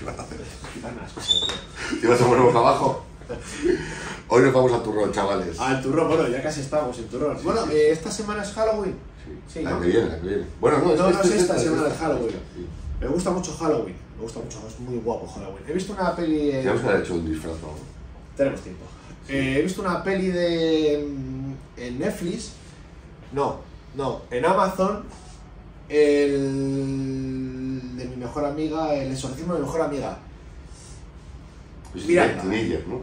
¿Te vas a poner boca abajo? Hoy nos vamos al turrón, chavales. Al turrón, bueno, ya casi estamos en turrón. Bueno, ¿esta semana es Halloween? Sí, la que viene, la que viene. Bueno, no es esta semana de Halloween. Sí. Me gusta mucho Halloween, me gusta mucho, es muy guapo Halloween. He visto una peli... Tenemos que haber hecho un disfraz, ¿no? Tenemos tiempo. Sí. He visto una peli en Netflix, en Amazon, de mi mejor amiga, el exorcismo de mi mejor amiga. Pues mira, Teenager, ¿no?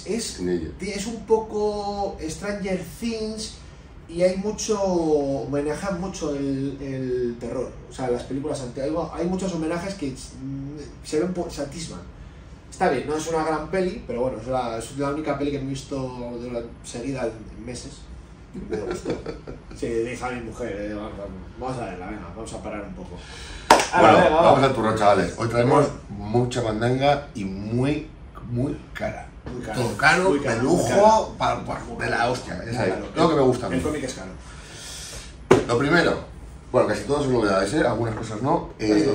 Es un poco Stranger Things y hay mucho, homenajean mucho el terror. O sea, las películas antiguas, hay muchos homenajes que se atisman. Está bien, no es una gran peli, pero bueno, es la única peli que he visto seguida en meses. Me gustó. Sí, dije a mi mujer, vamos a verla, venga, vamos a parar un poco. Bueno, vamos al turrón, chavales. Hoy traemos mucha mandanga y muy cara. Muy caro. Todo caro, de lujo, de la hostia. Ya sabes, lo que me gusta a mí. El cómic es caro. Lo primero, bueno, casi todas son novedades, algunas cosas no.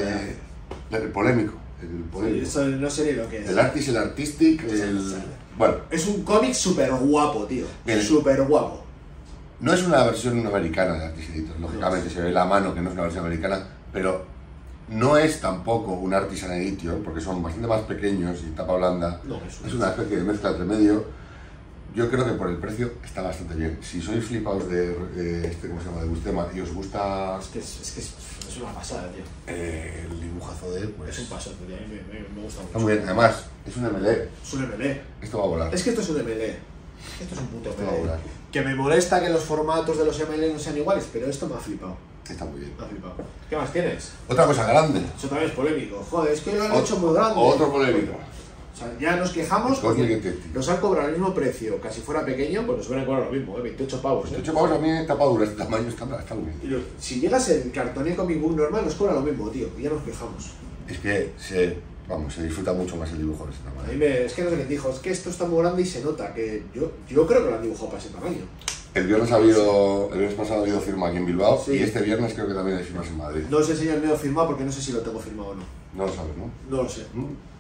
El polémico. Sí, eso no sé ni lo que es. El artist, el artistic, bueno. Es un cómic súper guapo, tío. Súper guapo. No es una versión americana de Artist Editor, lógicamente se ve la mano que no es una versión americana, pero no es tampoco un Artisan Edition, porque son bastante más pequeños y tapa blanda. No, es una especie de mezcla entre medio. Yo creo que por el precio está bastante bien. Si sois flipados de ¿cómo se llama? De Buscema y os gusta... Es que es una pasada, tío. El dibujazo de él, pues... Es un pasote, tío. A mí me gusta mucho. Está muy bien. Además, es un MLE. Es un MLE. Esto va a volar. Es que esto es un MLE. Esto es un puto MLE. Va a volar. Que me molesta que los formatos de los MLE no sean iguales, pero esto me ha flipado. Está muy bien. Me ha flipado. ¿Qué más tienes? Otra cosa grande. Eso también es polémico. Joder, es que lo han hecho muy grande. Otro polémico. O sea, ya nos quejamos porque nos han cobrado el mismo precio, casi fuera pequeño, pues nos hubieran cobrado lo mismo, 28 pavos. 28 pavos a mí en tapadura, este tamaño está muy bien. Y si llegas el cartón y Comic Book normal, nos cobra lo mismo, tío, y ya nos quejamos. Es que se disfruta mucho más el dibujo de este tamaño. A mí es que no sé qué dijo, es que esto está muy grande y se nota que yo creo que lo han dibujado para ese tamaño. El viernes pasado ha habido firma aquí en Bilbao, sí. Y este viernes creo que también hay firmas en Madrid. No sé si el mío firmado porque no sé si lo tengo firmado o no. No lo sabes, ¿no? No lo sé.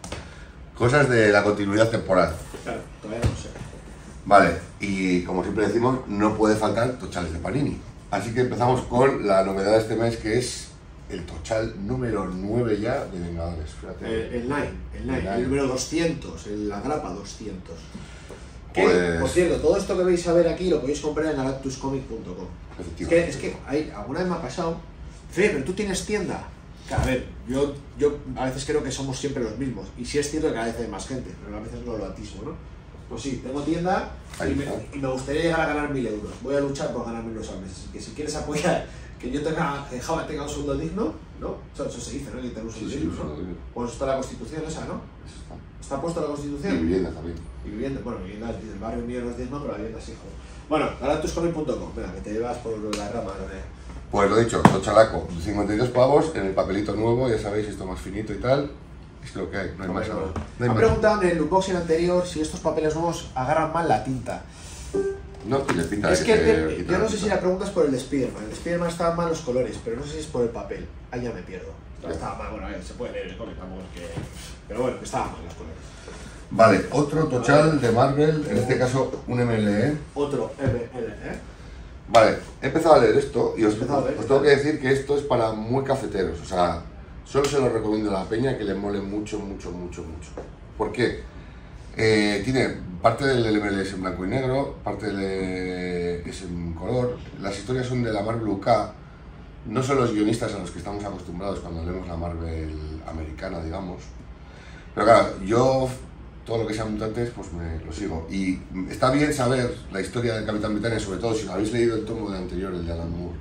Cosas de la continuidad temporal. Claro, todavía no lo sé. Vale, y como siempre decimos, no puede faltar tochales de Panini. Así que empezamos con la novedad de este mes, que es el tochal número 9 ya de Vengadores. Fíjate. El número 200, la grapa 200. Pues... Que, por cierto, todo esto que vais a ver aquí lo podéis comprar en galactuscomic.com. Es que alguna vez me ha pasado, pero tú tienes tienda. Que, a ver, yo a veces creo que somos siempre los mismos, y sí es cierto que cada vez hay más gente, pero a veces no lo atisbo, ¿no? Pues sí, tengo tienda y me gustaría llegar a ganar 1000 euros. Voy a luchar por ganar 1000 euros al mes. Así que si quieres apoyar que yo Java tenga un sueldo digno, ¿no? Eso se dice, ¿no? Que tenga un sueldo digno, ¿no? Pues está la Constitución esa, ¿no? ¿Está puesto la Constitución? Y vivienda también. Y vivienda, bueno, vivienda, el barrio mío no es digno, pero la vivienda sí, joder. Bueno, galactuscomic.com, venga, que te llevas por la rama, ¿no? Pues lo dicho, tochalaco, 52 pavos en el papelito nuevo, ya sabéis, esto más finito y tal. Es lo que hay, no hay más ahora. Me han preguntado en el unboxing anterior si estos papeles nuevos agarran mal la tinta. No tiene pinta de que yo no sé si la pregunta es por el de Spiderman. El Spiderman estaban mal los colores, pero no sé si es por el papel. Ahí ya me pierdo. Estaba mal, bueno, se puede leer el cómic, tampoco es que... Pero bueno, estaban mal los colores. Vale, otro tochal de Marvel, en este caso un MLE. Otro MLE. Vale, he empezado a leer esto y os tengo que decir que esto es para muy cafeteros, o sea, solo se lo recomiendo a la peña que le mole mucho. ¿Por qué? Tiene parte del MLE es en blanco y negro, parte es en color, las historias son de la Marvel UK, no son los guionistas a los que estamos acostumbrados cuando leemos la Marvel americana, digamos, pero claro, yo... todo lo que sea mutantes, pues lo sigo. Y está bien saber la historia del Capitán Britannia, sobre todo si habéis leído el tomo de anterior, el de Alan Moore.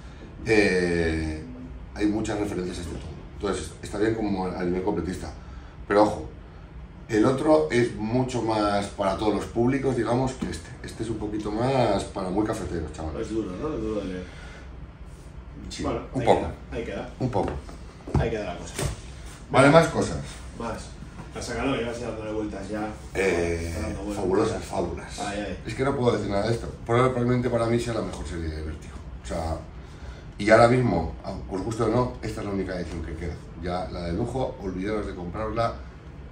Hay muchas referencias a este tomo. Entonces, está bien como a nivel completista. Pero ojo, el otro es mucho más para todos los públicos, digamos, que este. Este es un poquito más para muy cafeteros, chavales. Es duro, ¿no? Es duro de leer. Sí, bueno, un poco. Ahí queda. Un poco. Ahí queda la cosa. Vale, más cosas. Más. La sacaron y vas dándole vueltas ya. Fabulosas fábulas. Es que no puedo decir nada de esto. Probablemente para mí sea la mejor serie de Vértigo. O sea, y ahora mismo, os guste o no, esta es la única edición que queda. Ya la de lujo, olvidaros de comprarla,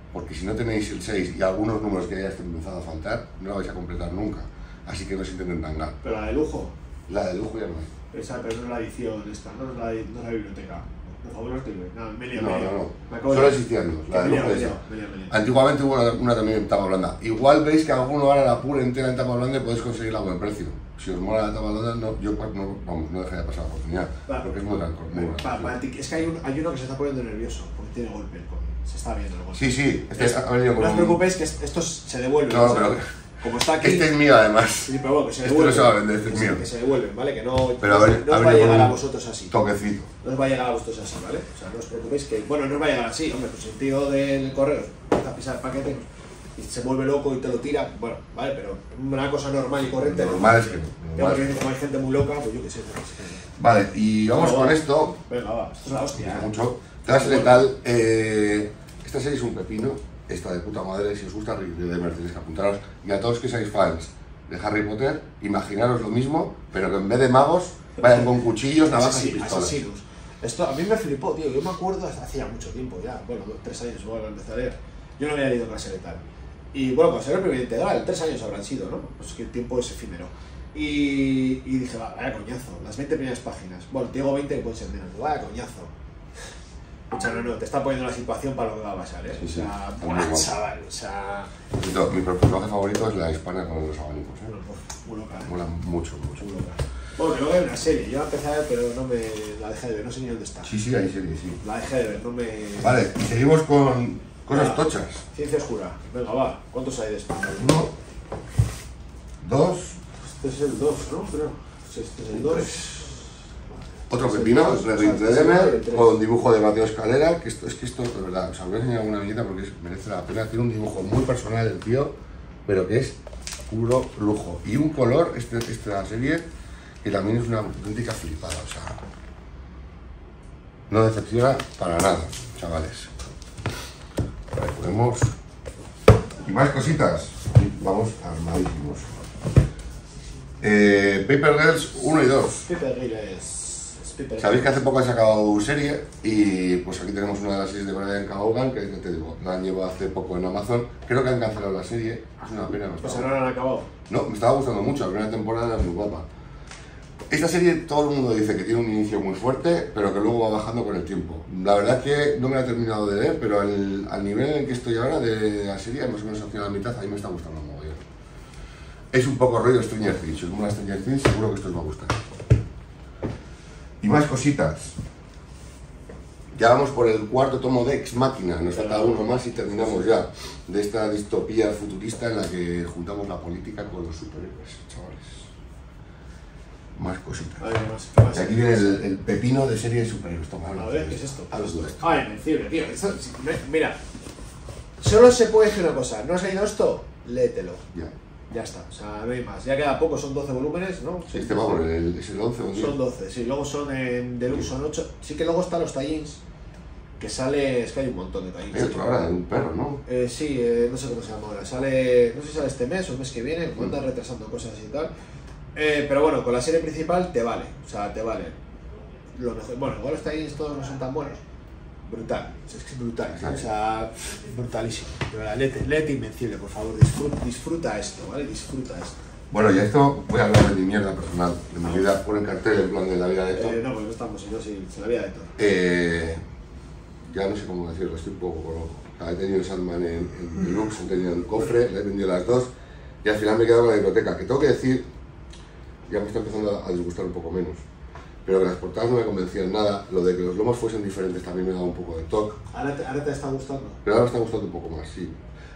porque si no tenéis el 6 y algunos números que ya estén empezando a faltar, no la vais a completar nunca. Así que no se intenten tangar. Pero la de lujo. La de lujo ya no hay. Esa, pero no es la edición esta, no es la biblioteca. Por favor, no estoy bien. No, No. Solo existían dos. La de lujo es esa. Antiguamente hubo una también en tapa blanda. Igual veis que alguno ahora la pura entera en tapa blanda y podéis conseguirla a buen precio. Si os mola la tapa blanda, no dejaría pasar la oportunidad. Porque es muy grande. Es que hay uno que se está poniendo nervioso porque tiene golpe el cómic. Se está viendo el golpe. Sí. No os preocupéis que estos se devuelven. No, pero como está aquí. Este es mío además. Sí, pero bueno, que se Este devuelven. no se va a vender, este es mío. Que se devuelven, ¿vale? Que no, pero a ver, no os va a llegar a vosotros así. Toquecito. No os va a llegar a vosotros así, ¿vale? O sea, no os preocupéis que. Bueno, no os va a llegar así, hombre, pues el tío del correo empieza a pisar el paquete y se vuelve loco y te lo tira. Bueno, vale, pero una cosa normal y corriente. Normal es que no. Como hay gente muy loca, pues yo qué sé. Vale, y vamos con esto. Venga, va, esto es la hostia. Mucho. Clase Letal. Esta serie es un pepino. Esta de puta madre, si os gusta Rick Demer tenéis que apuntaros. Y a todos que seáis fans de Harry Potter, imaginaros lo mismo, pero que en vez de magos vayan con cuchillos, navajas y pistolas. Asesinos. Esto a mí me flipó, tío. Yo me acuerdo hacía mucho tiempo ya, bueno, 3 años igual que empecé a leer. Yo no había leído Clase Letal. Y bueno, cuando salió el primer integral, 3 años habrán sido, ¿no? Pues que el tiempo es efímero. Y dije, vaya coñazo, las 20 primeras páginas. Bueno, te digo 20 que pueden ser menos, vaya coñazo. O sea, no, te está poniendo la situación para lo que va a pasar, ¿eh? Sí, o sea, chaval, o sea... Mi personaje favorito es la hispana con los abanicos, ¿eh? Muy loca, ¿eh? Mola mucho. Muy loca. Bueno, que luego hay una serie, yo la empecé a ver, pero no me... la dejé de ver, no sé ni dónde está. Sí, hay serie, sí. La dejé de ver, no me... Vale, y seguimos con cosas tochas. Ciencia oscura. Venga, va, ¿cuántos hay de esto? 1, 2... Este es el 2, ¿no? Creo. Este es el 2. Otro pepino, de Rick Demer, con dibujo de Mateo Escalera, que esto de verdad, os voy a enseñar alguna viñeta porque merece la pena. Tiene un dibujo muy personal el tío, pero que es puro lujo. Y un color, esta serie, que también es una auténtica flipada, o sea, no decepciona para nada, chavales. Ahí podemos... Y más cositas, vamos armadísimos. Paper Girls 1 y 2. Paper Girls. Sabéis que hace poco han sacado serie y pues aquí tenemos una de las series de Brian Keoghan que te digo, la han llevado hace poco en Amazon. Creo que han cancelado la serie, es una pena. Pues ahora la han acabado. No, me estaba gustando mucho, la primera temporada era muy guapa. Esta serie todo el mundo dice que tiene un inicio muy fuerte, pero que luego va bajando con el tiempo. La verdad es que no me la he terminado de leer, pero al nivel en el que estoy ahora de la serie, más o menos hacia la mitad, a mí me está gustando un mogollón. Es un poco rollo Stranger Things, si os mola Stranger Things seguro que esto os va a gustar. Y más cositas. Ya vamos por el 4º tomo de Ex Machina, nos falta uno más y terminamos ya de esta distopía futurista en la que juntamos la política con los superhéroes, chavales. Más cositas. Más, y aquí viene el pepino de serie de superhéroes. Toma, a ver, ¿qué es esto? A los dos. Ay, invencible, tío. Mira, solo se puede decir una cosa. ¿No has leído esto? Léetelo. Ya está, o sea, no hay más. Ya queda poco, son 12 volúmenes, ¿no? Sí, vamos, es el 11 o 10. Son 12, sí, luego son en Deluxe, son 8. Sí que luego están los tie-ins, que sale, es que hay un montón de tie-ins. Hay otro ahora, de un perro, ¿no? Sí, no sé cómo se llama ahora. Sale, no sé si sale este mes o el mes que viene, como andan retrasando cosas y tal. Pero bueno, con la serie principal te vale, o sea, te vale. Lo mejor, bueno, igual los tie-ins todos no son tan buenos. Brutal, es que es brutal, o sea, brutalísimo. Pero léete Invencible, por favor, disfruta esto, ¿vale? Disfruta esto. Bueno, y esto voy a hablar de mi mierda personal, de mi vida, pon el cartel en plan de la vida de Héctor. No, pues no estamos, sino sí, la vida de Héctor. Ya no sé cómo decirlo, estoy un poco loco. O sea, he tenido el Sandman en Deluxe, he tenido el cofre, le he vendido las dos y al final me he quedado con la biblioteca, que tengo que decir, ya me está empezando a disgustar un poco menos. Pero que las portadas no me convencían nada, lo de que los lomos fuesen diferentes también me daba un poco de toque. ¿Ahora te está gustando? Pero ahora me está gustando un poco más, sí.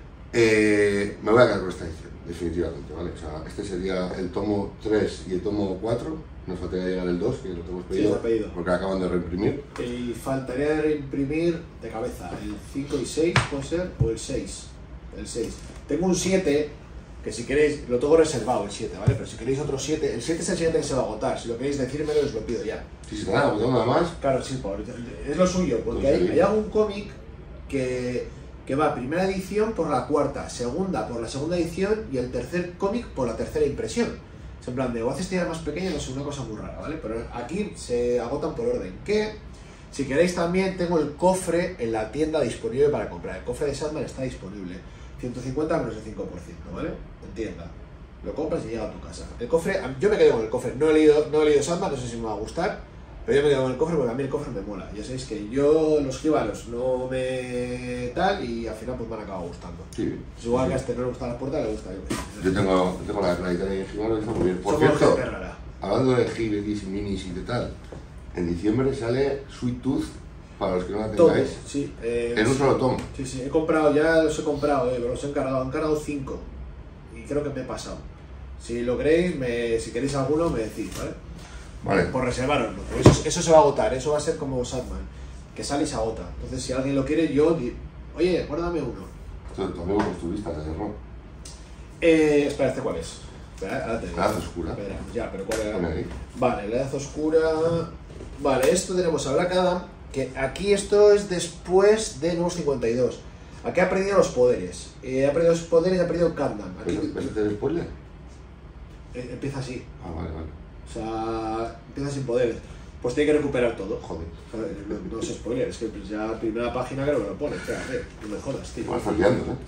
Me voy a quedar con esta edición, definitivamente, ¿vale? O sea, este sería el tomo 3 y el tomo 4, nos faltaría llegar el 2, que lo tenemos pedido, sí, porque acaban de reimprimir. Y faltaría reimprimir de cabeza el 5 y 6, puede ser, o el 6. El 6. Tengo un 7, que si queréis, lo tengo reservado el 7, ¿vale? Pero si queréis otro 7, el 7 es el siguiente que se va a agotar. Si lo queréis decírmelo, os lo pido ya. Si se te da nada más. Claro, sí, es lo suyo, porque hay algún cómic que va primera edición por la cuarta, segunda por la segunda edición y el tercer cómic por la tercera impresión. Es en plan de, o haces tiras más pequeñas, no sé, una cosa muy rara, ¿vale? Pero aquí se agotan por orden. Que Si queréis también tengo el cofre en la tienda disponible para comprar. El cofre de Sandman está disponible. 150 menos el 5%, ¿vale? En tienda. Lo compras y llega a tu casa. El cofre, yo me quedo con el cofre. No he leído Sandman, no sé si me va a gustar. Pero yo me quedo con el cofre porque a mí el cofre me mola. Ya sabéis que yo los jíbaros no me tal y al final pues me han acabado gustando. Sí. Es igual que a este no le gusta la puerta, le gusta yo. Yo tengo la guitarra de jíbaro y está muy bien. Por cierto, hablando de jíbaros y minis y de tal, en diciembre sale Sweet Tooth, para los que no la tengáis, sí, en un solo tomo. Sí, he comprado, ya los he comprado, pero los he encargado 5 y creo que me he pasado. Si lo queréis, si queréis alguno me decís, ¿vale? Vale. Por reservaroslo, eso se va a agotar, eso va a ser como Sandman, que sale y se agota. Entonces si alguien lo quiere, oye, guárdame uno. Esto tu amigo costurista de error. Espera, ¿este cuál es? Espera, la edad oscura. Espera, ya, pero ¿cuál era? Ahí. Vale, la edad oscura. Vale, esto tenemos a Black Adam, que aquí esto es después de Nuevos 52. Aquí ha perdido los poderes. Ha perdido los poderes y ha perdido Kandam. ¿Vas a hacer spoiler? Empieza así. Ah, vale. O sea, empieza sin poderes. Pues tiene que recuperar todo. Joder. No es spoiler, es que ya primera página creo que lo pone. Espérate, no me jodas, tío. Bueno, estás liando, ¿eh?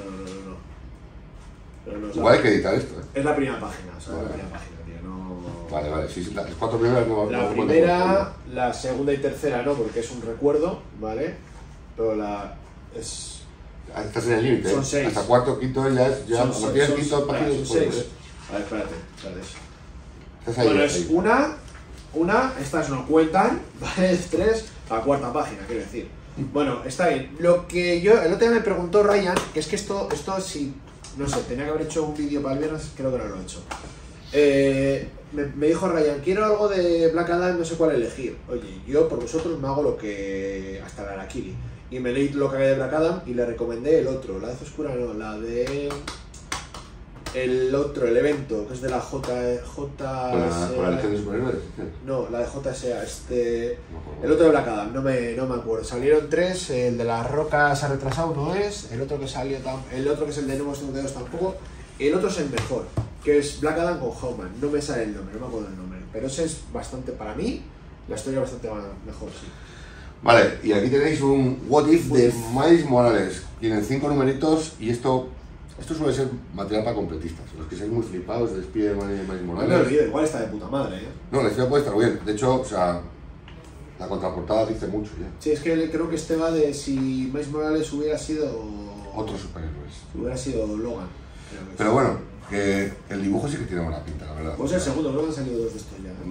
No. Igual hay que editar esto, ¿eh? Es la primera página, o sea, es la primera página, tío. No... Vale, sí, las 4 primeras no. La primera, la segunda y tercera no, porque es un recuerdo, ¿vale? Pero la... es... Estás en el límite, son 6. Hasta cuarto, quinto ya es... Ya, a partir del quinto página son 6. A ver, espérate. Bueno, es una, estas no cuentan, ¿vale? Es 3, a la cuarta página, quiero decir. Bueno, está bien. Lo que yo, el otro día me preguntó Ryan, que es que esto si, no sé, tenía que haber hecho un vídeo para el viernes, creo que no lo he hecho. Me dijo Ryan, quiero algo de Black Adam, no sé cuál elegir. Oye, yo por vosotros me hago lo que, hasta la Harakiri. Y me leí lo que había de Black Adam y le recomendé el otro, la de oscura no, la de... El otro, el evento, que es de la ¿Con la Legión de Superhéroes? No, la de JSA, el otro de Black Adam, no me acuerdo. Salieron 3, el de las rocas se ha retrasado, no es, el otro que salió el otro que es el de Nuevos 52 tampoco, y el otro es el mejor, que es Black Adam con Hawkman, no me sale el nombre, no me acuerdo el nombre, pero ese es bastante, para mí, la historia bastante mejor, sí. Vale, y aquí tenéis un What If de Miles Morales, tienen 5 numeritos y esto suele ser material para completistas, los que seáis muy flipados de Spider-Man y de Miles Morales. No me olvido, igual está de puta madre, ¿eh? No, la historia puede estar bien, de hecho, o sea, la contraportada dice mucho ya. Sí, es que creo que este va de si Miles Morales hubiera sido... Otros superhéroes. Hubiera sido Logan. Pero bueno, que el dibujo sí que tiene buena pinta, la verdad. Pues el segundo, creo que han salido 2 de estos ya.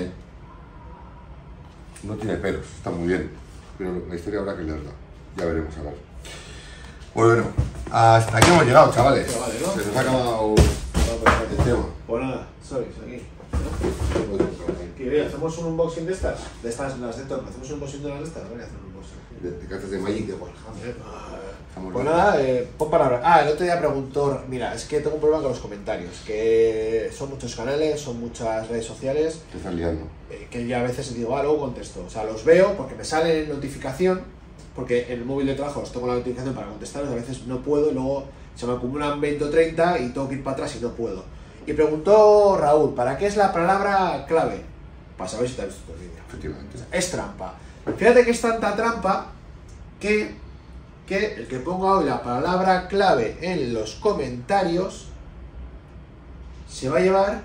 No tiene pelos, está muy bien, pero la historia habrá que leerla, ya veremos a ver. Bueno, hasta aquí hemos llegado, chavales. ¿No? Se nos ha acabado el tema. Pues nada, sois aquí. ¿Qué bien? ¿Hacemos un unboxing de estas? De estas, las de Torno. ¿Hacemos un unboxing de las de estas? Voy a hacer un unboxing. De cartas de Magic de Warhammer. Pues nada, pon palabras. El otro día preguntó, mira, es que tengo un problema con los comentarios, que son muchos canales, son muchas redes sociales. Te estás liando. Que ya a veces digo, luego contesto. O sea, los veo porque me sale en notificación. Porque en el móvil de trabajo os tengo la notificación para contestaros, a veces no puedo, luego se me acumulan 20 o 30 y tengo que ir para atrás y no puedo. Y preguntó Raúl, ¿para qué es la palabra clave? Para saber si te has visto el vídeo. Efectivamente. Es trampa. Fíjate que es tanta trampa que el que ponga hoy la palabra clave en los comentarios se va a llevar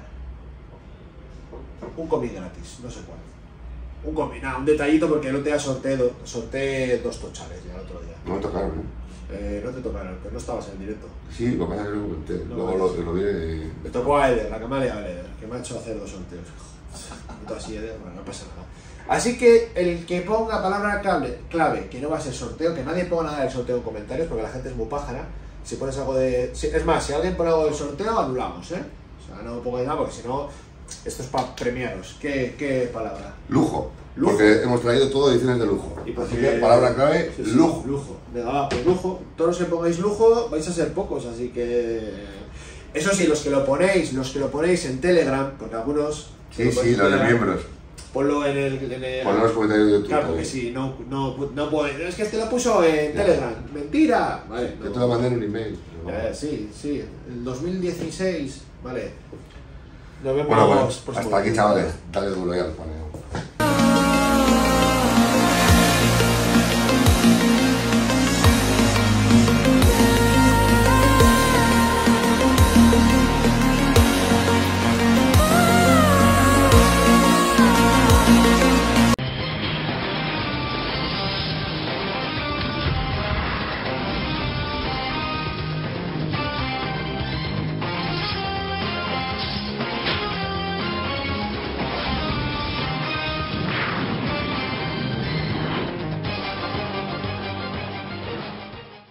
un cómic gratis, no sé cuál. Un detallito porque el otro día sorteé 2 tochales ya el otro día. No me tocaron, ¿eh? No te tocaron, pero no estabas en directo. Sí, lo que pasa es que lo comenté. Luego lo vi. Me tocó a Eder, la que me ha liado a Eder, que me ha hecho hacer 2 sorteos. Y todo así, Eder, bueno, no pasa nada. Así que el que ponga palabra clave, que no va a ser sorteo, que nadie ponga nada del sorteo en comentarios porque la gente es muy pájara. Si pones algo de... es más, si alguien pone algo del sorteo, anulamos, ¿eh? O sea, no pongáis nada porque si no... Esto es para premiaros. ¿Qué palabra? Lujo. Porque hemos traído todo ediciones de lujo. Y así que palabra clave, sí, lujo. Lujo. Venga, pues lujo. Todos los que pongáis lujo vais a ser pocos, así que... Eso sí, los que lo ponéis en Telegram, porque algunos... Sí, los de miembros. Ponlo en el... Ponlo en los comentarios de YouTube. Claro, porque sí, no puede... Es que este lo puso en Telegram. ¡Mentira! Vale. Yo te lo mandé en un email. Sí. El 2016, vale. Nos vemos. Bueno, hasta aquí, chavales. Dale duro ya al panel.